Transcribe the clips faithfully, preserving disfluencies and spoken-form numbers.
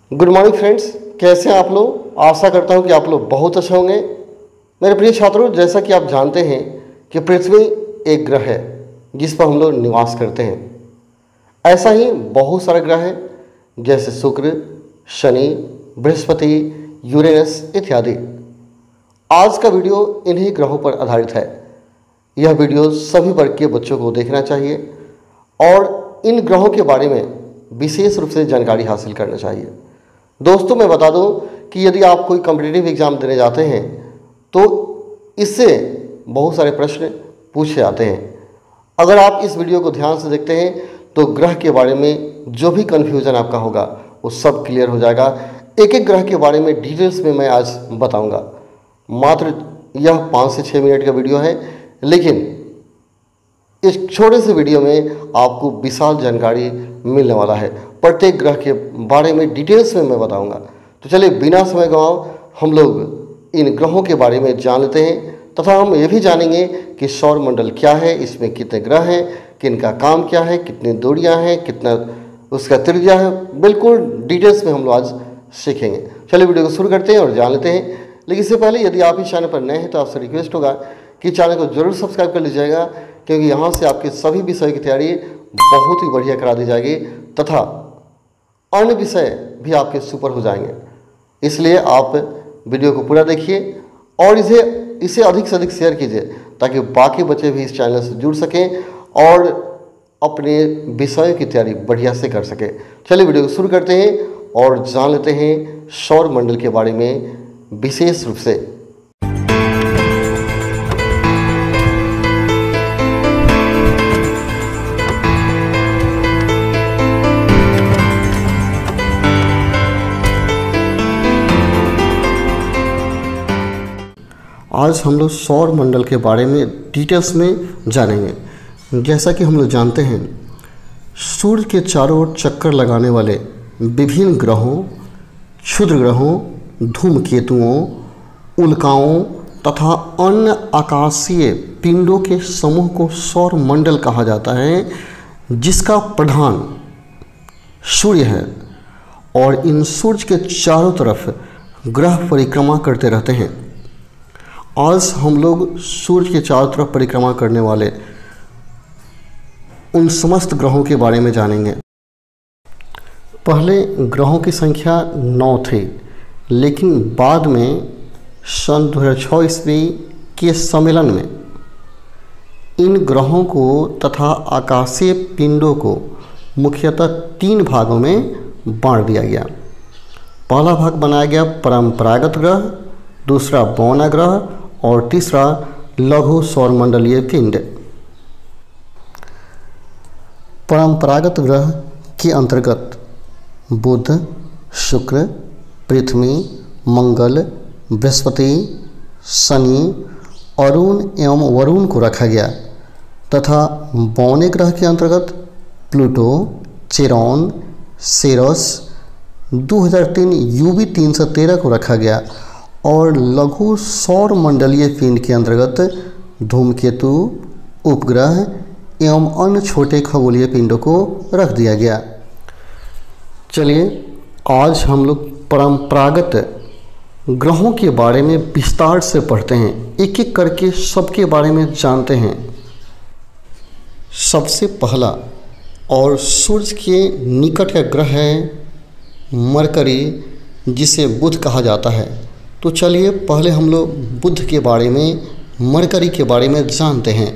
Good morning friends, कैसे हैं आप लोग। आशा करता हूं कि आप लोग बहुत अच्छे होंगे। मेरे प्रिय छात्रों, जैसा कि आप जानते हैं कि पृथ्वी एक ग्रह है जिस पर हम लोग निवास करते हैं। ऐसा ही बहुत सारे ग्रह हैं जैसे शुक्र, शनि, बृहस्पति, यूरेनस इत्यादि। आज का वीडियो इन्हीं ग्रहों पर आधारित है। यह वीडियो सभी वर्ग के बच्चों को देखना चाहिए और इन ग्रहों के बारे में विशेष रूप से जानकारी हासिल करना चाहिए। दोस्तों, मैं बता दूं कि यदि आप कोई कॉम्पिटिटिव एग्ज़ाम देने जाते हैं तो इससे बहुत सारे प्रश्न पूछे जाते हैं। अगर आप इस वीडियो को ध्यान से देखते हैं तो ग्रह के बारे में जो भी कन्फ्यूज़न आपका होगा वो सब क्लियर हो जाएगा। एक एक ग्रह के बारे में डिटेल्स में मैं आज बताऊंगा। मात्र यह पाँच से छः मिनट का वीडियो है, लेकिन इस छोटे से वीडियो में आपको विशाल जानकारी मिलने वाला है। प्रत्येक ग्रह के बारे में डिटेल्स में मैं बताऊंगा। तो चलिए बिना समय गंवाए हम लोग इन ग्रहों के बारे में जान लेते हैं तथा हम ये भी जानेंगे कि सौर मंडल क्या है, इसमें कितने ग्रह हैं, किनका काम क्या है, कितनी दूरियां हैं, कितना उसका त्रिज्या है। बिल्कुल डिटेल्स में हम लोग आज सीखेंगे। चलिए वीडियो को शुरू करते हैं और जान लेते हैं। लेकिन इससे पहले यदि आप इस चैनल पर नए हैं तो आपसे रिक्वेस्ट होगा कि चैनल को जरूर सब्सक्राइब कर लीजिएगा, क्योंकि यहाँ से आपके सभी विषय की तैयारी बहुत ही बढ़िया करा दी जाएगी तथा अन्य विषय भी आपके सुपर हो जाएंगे। इसलिए आप वीडियो को पूरा देखिए और इसे इसे अधिक से अधिक शेयर कीजिए ताकि बाकी बच्चे भी इस चैनल से जुड़ सकें और अपने विषय की तैयारी बढ़िया से कर सकें। चलिए वीडियो को शुरू करते हैं और जान लेते हैं सौर मंडल के बारे में विशेष रूप से। आज हम लोग सौर मंडल के बारे में डिटेल्स में जानेंगे। जैसा कि हम लोग जानते हैं, सूर्य के चारों ओर चक्कर लगाने वाले विभिन्न ग्रहों, क्षुद्र ग्रहों, धूमकेतुओं, उल्काओं तथा अन्य आकाशीय पिंडों के समूह को सौर मंडल कहा जाता है, जिसका प्रधान सूर्य है। और इन सूर्य के चारों तरफ ग्रह परिक्रमा करते रहते हैं। आज हम लोग सूर्य के चारों तरफ परिक्रमा करने वाले उन समस्त ग्रहों के बारे में जानेंगे। पहले ग्रहों की संख्या नौ थी, लेकिन बाद में सन दो हज़ार छह ईस्वी के सम्मेलन में इन ग्रहों को तथा आकाशीय पिंडों को मुख्यतः तीन भागों में बांट दिया गया। पहला भाग बनाया गया परंपरागत ग्रह, दूसरा बौना ग्रह और तीसरा लघु सौरमंडलीय पिंड। परंपरागत ग्रह के अंतर्गत बुध, शुक्र, पृथ्वी, मंगल, बृहस्पति, शनि, अरुण एवं वरुण को रखा गया तथा बौने ग्रह के अंतर्गत प्लूटो, चेरॉन, सेरस, दो हज़ार तीन यूवी तीन सौ तेरह को रखा गया और लघु सौर मंडलीय पिंड के अंतर्गत धूमकेतु, उपग्रह एवं अन्य छोटे खगोलीय पिंडों को रख दिया गया। चलिए आज हम लोग परंपरागत ग्रहों के बारे में विस्तार से पढ़ते हैं, एक एक करके सबके बारे में जानते हैं। सबसे पहला और सूर्य के निकट का ग्रह है मरकरी, जिसे बुध कहा जाता है। तो चलिए पहले हम लोग बुध के बारे में, मरकरी के बारे में जानते हैं।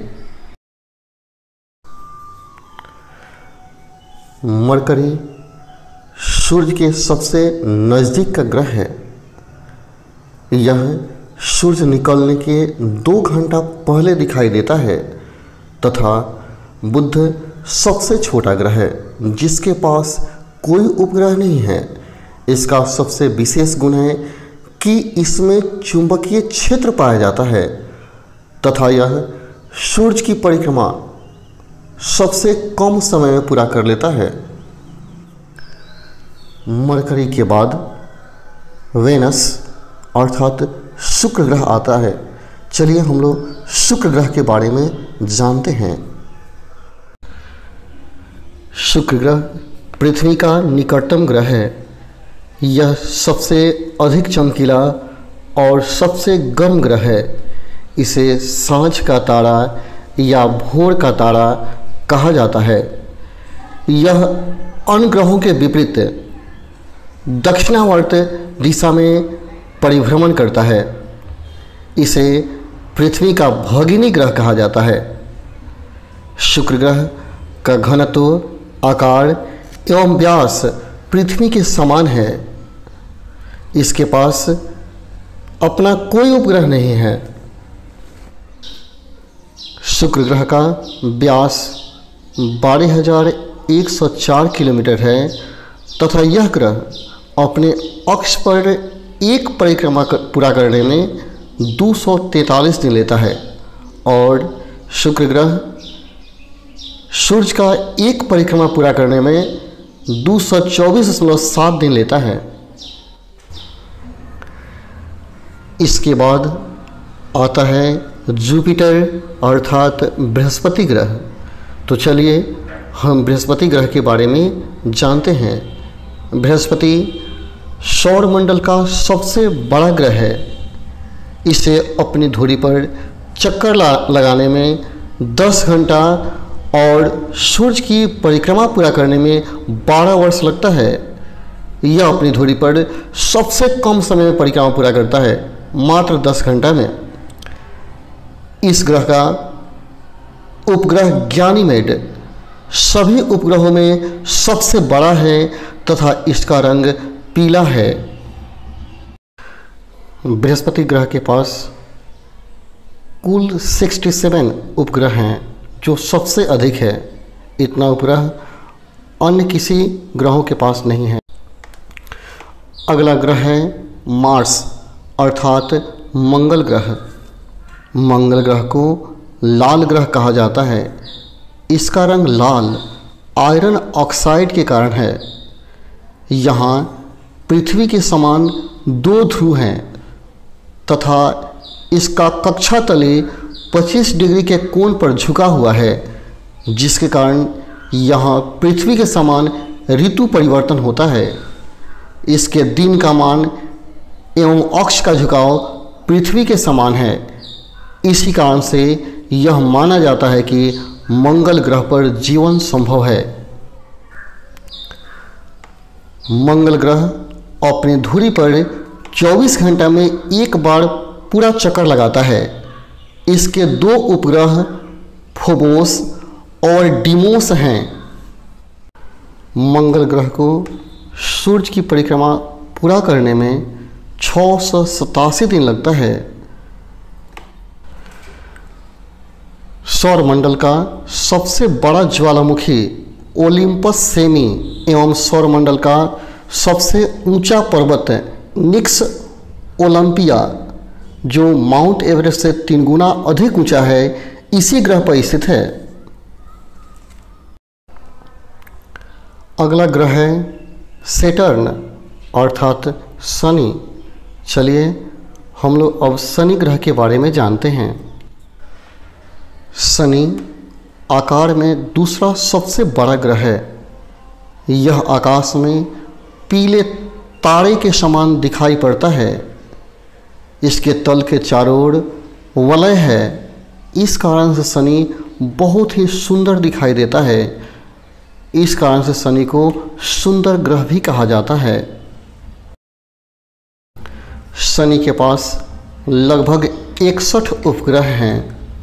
मरकरी सूर्य के सबसे नज़दीक का ग्रह है। यह सूर्य निकलने के दो घंटा पहले दिखाई देता है तथा बुध सबसे छोटा ग्रह है जिसके पास कोई उपग्रह नहीं है। इसका सबसे विशेष गुण है कि इसमें चुंबकीय क्षेत्र पाया जाता है तथा यह सूर्य की परिक्रमा सबसे कम समय में पूरा कर लेता है। मरकरी के बाद वेनस अर्थात शुक्र ग्रह आता है। चलिए हम लोग शुक्र ग्रह के बारे में जानते हैं। शुक्र ग्रह पृथ्वी का निकटतम ग्रह है। यह सबसे अधिक चमकीला और सबसे गर्म ग्रह है। इसे सांझ का तारा या भोर का तारा कहा जाता है। यह अन्य ग्रहों के विपरीत दक्षिणावर्त दिशा में परिभ्रमण करता है। इसे पृथ्वी का भगिनी ग्रह कहा जाता है। शुक्र ग्रह का घनत्व, आकार एवं व्यास पृथ्वी के समान है। इसके पास अपना कोई उपग्रह नहीं है। शुक्र ग्रह का व्यास बारह हजार एक सौ चार किलोमीटर है तथा यह ग्रह अपने अक्ष पर एक परिक्रमा पूरा करने में दो सौ तैंतालीस दिन लेता है और शुक्र ग्रह सूर्य का एक परिक्रमा पूरा करने में दो सौ चौबीस दशमलव सात दिन लेता है। इसके बाद आता है जुपिटर अर्थात बृहस्पति ग्रह। तो चलिए हम बृहस्पति ग्रह के बारे में जानते हैं। बृहस्पति सौरमंडल का सबसे बड़ा ग्रह है। इसे अपनी धुरी पर चक्कर लगाने में दस घंटा और सूर्य की परिक्रमा पूरा करने में बारह वर्ष लगता है। यह अपनी धुरी पर सबसे कम समय में परिक्रमा पूरा करता है, मात्र दस घंटा में। इस ग्रह का उपग्रह गैनीमेड सभी उपग्रहों में सबसे बड़ा है तथा इसका रंग पीला है। बृहस्पति ग्रह के पास कुल सड़सठ उपग्रह हैं, जो सबसे अधिक है। इतना उपग्रह अन्य किसी ग्रहों के पास नहीं है। अगला ग्रह है मार्स अर्थात मंगल ग्रह। मंगल ग्रह को लाल ग्रह कहा जाता है। इसका रंग लाल आयरन ऑक्साइड के कारण है। यहाँ पृथ्वी के समान दो ध्रुव हैं तथा इसका कक्षा तले पच्चीस डिग्री के कोण पर झुका हुआ है, जिसके कारण यहाँ पृथ्वी के समान ऋतु परिवर्तन होता है। इसके दिन का मान एवं अक्ष का झुकाव पृथ्वी के समान है। इसी कारण से यह माना जाता है कि मंगल ग्रह पर जीवन संभव है। मंगल ग्रह अपनी धुरी पर चौबीस घंटा में एक बार पूरा चक्कर लगाता है। इसके दो उपग्रह फोबोस और डीमोस हैं। मंगल ग्रह को सूर्य की परिक्रमा पूरा करने में छः सौ सतासी दिन लगता है। सौरमंडल का सबसे बड़ा ज्वालामुखी ओलिम्पस सेमी एवं सौरमंडल का सबसे ऊंचा पर्वत निक्स ओलंपिया, जो माउंट एवरेस्ट से तीन गुना अधिक ऊंचा है, इसी ग्रह पर स्थित है। अगला ग्रह है सैटर्न अर्थात शनि। चलिए हम लोग अब शनि ग्रह के बारे में जानते हैं। शनि आकार में दूसरा सबसे बड़ा ग्रह है। यह आकाश में पीले तारे के समान दिखाई पड़ता है। इसके तल के चारों ओर वलय है। इस कारण से शनि बहुत ही सुंदर दिखाई देता है। इस कारण से शनि को सुंदर ग्रह भी कहा जाता है। शनि के पास लगभग इकसठ उपग्रह हैं।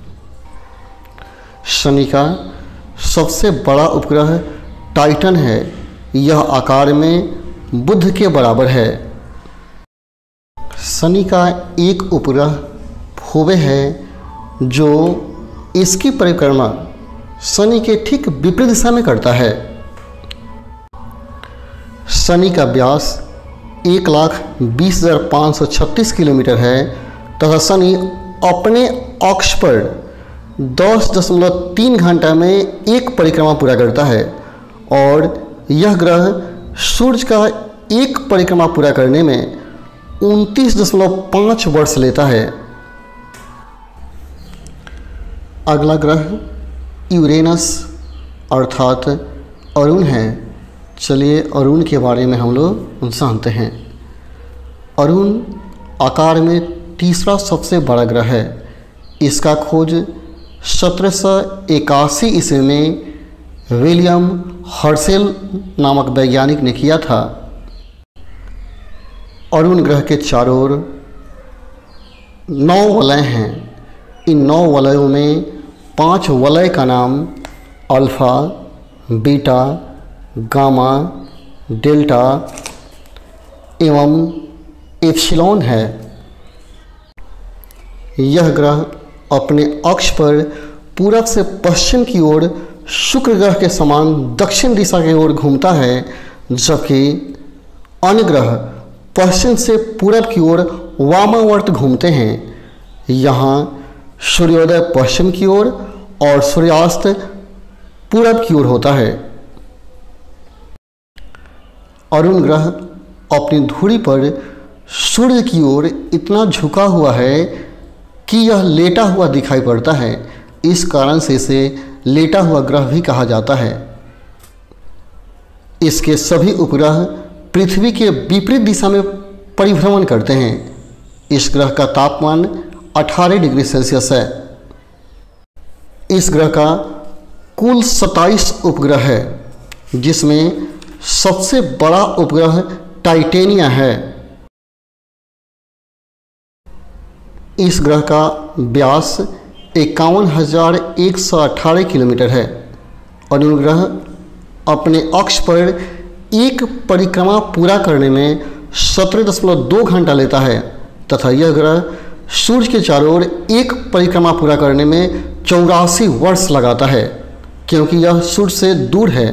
शनि का सबसे बड़ा उपग्रह टाइटन है। यह आकार में बुध के बराबर है। शनि का एक उपग्रह फोबे है, जो इसकी परिक्रमा शनि के ठीक विपरीत दिशा में करता है। शनि का व्यास एक लाख बीस हजार पाँच सौ छत्तीस किलोमीटर है तथा शनि अपने अक्ष पर दस दशमलव तीन घंटा में एक परिक्रमा पूरा करता है और यह ग्रह सूर्य का एक परिक्रमा पूरा करने में उनतीस दशमलव पाँच वर्ष लेता है। अगला ग्रह यूरेनस अर्थात अरुण है। चलिए अरुण के बारे में हम लोग जानते हैं। अरुण आकार में तीसरा सबसे बड़ा ग्रह है। इसका खोज सत्रह सौ इक्यासी ईस्वी में विलियम हर्शेल नामक वैज्ञानिक ने किया था। अरुण ग्रह के चारों ओर नौ वलय हैं। इन नौ वलयों में पांच वलय का नाम अल्फा, बीटा, गामा, डेल्टा एवं एप्सिलॉन है। यह ग्रह अपने अक्ष पर पूरब से पश्चिम की ओर शुक्र ग्रह के समान दक्षिण दिशा की ओर घूमता है, जबकि अन्य ग्रह पश्चिम से पूरब की ओर वामावर्त घूमते हैं। यहाँ सूर्योदय पश्चिम की ओर और सूर्यास्त पूरब की ओर होता है। अरुण ग्रह अपनी धुरी पर सूर्य की ओर इतना झुका हुआ है कि यह लेटा हुआ दिखाई पड़ता है। इस कारण से इसे लेटा हुआ ग्रह भी कहा जाता है। इसके सभी उपग्रह पृथ्वी के विपरीत दिशा में परिभ्रमण करते हैं। इस ग्रह का तापमान अठारह डिग्री सेल्सियस है। इस ग्रह का कुल सत्ताईस उपग्रह है, जिसमें सबसे बड़ा उपग्रह टाइटेनिया है। इस ग्रह का व्यास इक्यावन हजार एक सौ अठारह किलोमीटर है। अरुण ग्रह अपने अक्ष पर एक परिक्रमा पूरा करने में सत्रह दशमलव दो घंटा लेता है तथा यह ग्रह सूर्य के चारों ओर एक परिक्रमा पूरा करने में चौरासी वर्ष लगाता है, क्योंकि यह सूर्य से दूर है।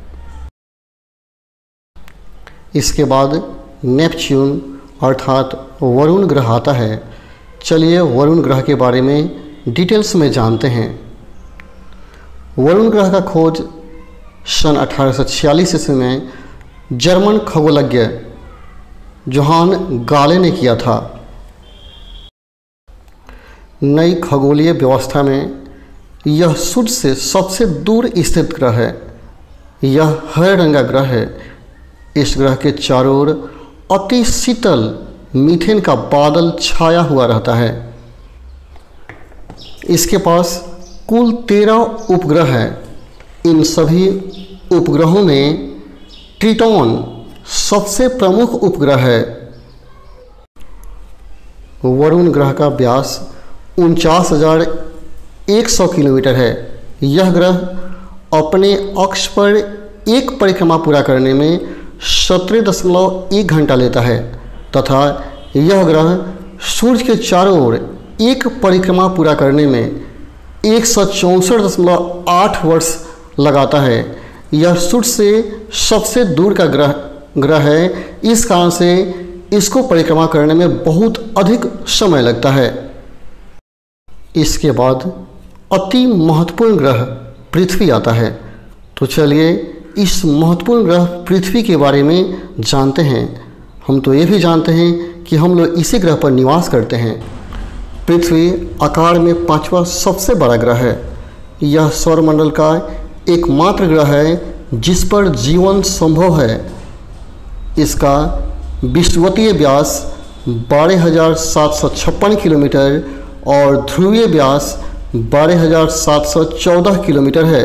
इसके बाद नेपच्यून अर्थात वरुण ग्रह आता है। चलिए वरुण ग्रह के बारे में डिटेल्स में जानते हैं। वरुण ग्रह का खोज सन अठारह सौ छियालीस ईस्वी में जर्मन खगोलज्ञ जोहान गाले ने किया था। नई खगोलीय व्यवस्था में यह सूर्य से सबसे दूर स्थित ग्रह है। यह हरे रंग का ग्रह है। इस ग्रह के चारों ओर अति शीतल मीथेन का बादल छाया हुआ रहता है। इसके पास कुल तेरह उपग्रह हैं। इन सभी उपग्रहों में ट्रिटॉन सबसे प्रमुख उपग्रह है। वरुण ग्रह का व्यास उनचास हजार एक सौ किलोमीटर है। यह ग्रह अपने अक्ष पर एक परिक्रमा पूरा करने में सत्रह दशमलव एक घंटा लेता है तथा यह ग्रह सूर्य के चारों ओर एक परिक्रमा पूरा करने में एक सौ चौंसठ दशमलव आठ वर्ष लगाता है। यह सूर्य से सबसे दूर का ग्रह ग्रह है। इस कारण से इसको परिक्रमा करने में बहुत अधिक समय लगता है। इसके बाद अति महत्वपूर्ण ग्रह पृथ्वी आता है। तो चलिए इस महत्वपूर्ण ग्रह पृथ्वी के बारे में जानते हैं। हम तो ये भी जानते हैं कि हम लोग इसी ग्रह पर निवास करते हैं। पृथ्वी आकार में पांचवा सबसे बड़ा ग्रह है। यह सौरमंडल का एकमात्र ग्रह है जिस पर जीवन संभव है। इसका विषुवतीय व्यास बारह हजार सात सौ छप्पन किलोमीटर और ध्रुवीय व्यास बारह हजार सात सौ चौदह किलोमीटर है।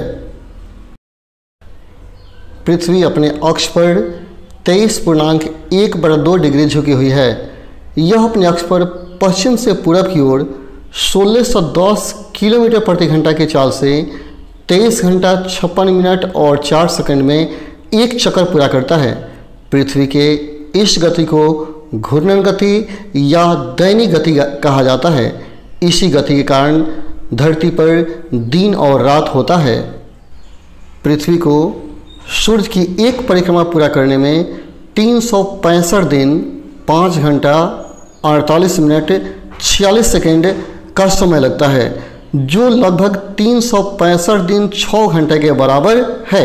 पृथ्वी अपने अक्ष पर तेईस पूर्णांक एक बटा दो डिग्री झुकी हुई है। यह अपने अक्ष पर पश्चिम से पूरब की ओर सोलह सौ दस किलोमीटर प्रति घंटा के चाल से तेईस घंटा छप्पन मिनट और चार सेकंड में एक चक्कर पूरा करता है। पृथ्वी के इस गति को घूर्णन गति या दैनिक गति कहा जाता है। इसी गति के कारण धरती पर दिन और रात होता है। पृथ्वी को सूर्य की एक परिक्रमा पूरा करने में तीन सौ पैंसठ दिन पाँच घंटा अड़तालीस मिनट छियालीस सेकेंड का समय लगता है, जो लगभग तीन सौ पैंसठ दिन छः घंटे के बराबर है।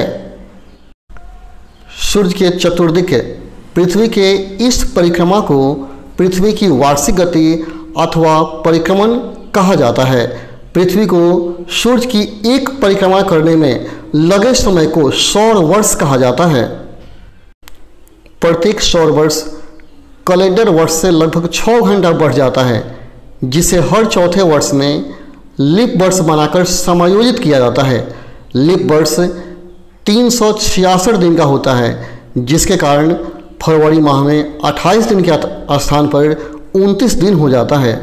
सूर्य के चतुर्दिक पृथ्वी के इस परिक्रमा को पृथ्वी की वार्षिक गति अथवा परिक्रमण कहा जाता है। पृथ्वी को सूर्य की एक परिक्रमा करने में लगे समय को सौर वर्ष कहा जाता है। प्रत्येक सौर वर्ष कैलेंडर वर्ष से लगभग छः घंटा बढ़ जाता है, जिसे हर चौथे वर्ष में लीप वर्ष बनाकर समायोजित किया जाता है। लीप वर्ष तीन सौ छियासठ दिन का होता है, जिसके कारण फरवरी माह में अट्ठाईस दिन के स्थान पर उनतीस दिन हो जाता है।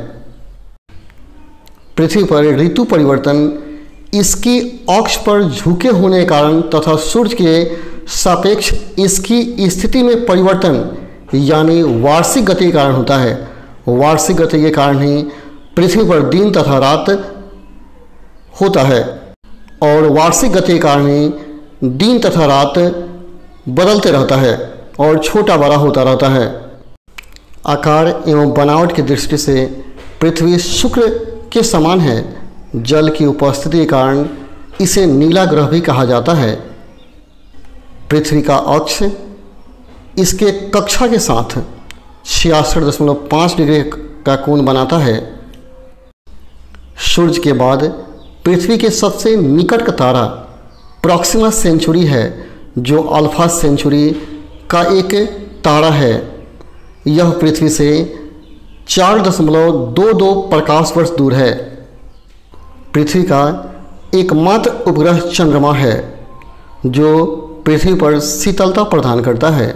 पृथ्वी पर ऋतु परिवर्तन इसकी अक्ष पर झुके होने के कारण तथा सूर्य के सापेक्ष इसकी स्थिति में परिवर्तन यानी वार्षिक गति के कारण होता है। वार्षिक गति के कारण ही पृथ्वी पर दिन तथा रात होता है और वार्षिक गति के कारण ही दिन तथा रात बदलते रहता है और छोटा बड़ा होता रहता है। आकार एवं बनावट की दृष्टि से पृथ्वी शुक्र के समान है। जल की उपस्थिति के कारण इसे नीला ग्रह भी कहा जाता है। पृथ्वी का अक्ष इसके कक्षा के साथ छियासठ दशमलव पाँच डिग्री का कोण बनाता है। सूर्य के बाद पृथ्वी के सबसे निकट का तारा प्रॉक्सिमा सेंचुरी है, जो अल्फा सेंचुरी का एक तारा है। यह पृथ्वी से चार दशमलव दो दो प्रकाश वर्ष दूर है। पृथ्वी का एकमात्र उपग्रह चंद्रमा है, जो पृथ्वी पर शीतलता प्रदान करता है।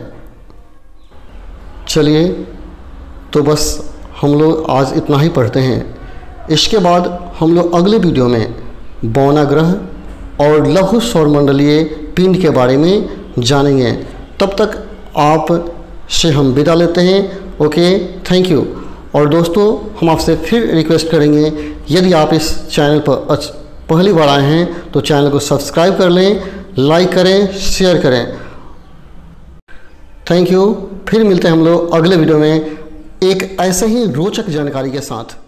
चलिए, तो बस हम लोग आज इतना ही पढ़ते हैं। इसके बाद हम लोग अगले वीडियो में बौना ग्रह और लघु सौरमंडलीय पिंड के बारे में जानेंगे। तब तक आप से हम विदा लेते हैं। Okay, thank you. और दोस्तों, हम आपसे फिर रिक्वेस्ट करेंगे, यदि आप इस चैनल पर पहली बार आए हैं तो चैनल को सब्सक्राइब कर लें, लाइक करें, शेयर करें। Thank you. फिर मिलते हैं हम लोग अगले वीडियो में एक ऐसे ही रोचक जानकारी के साथ।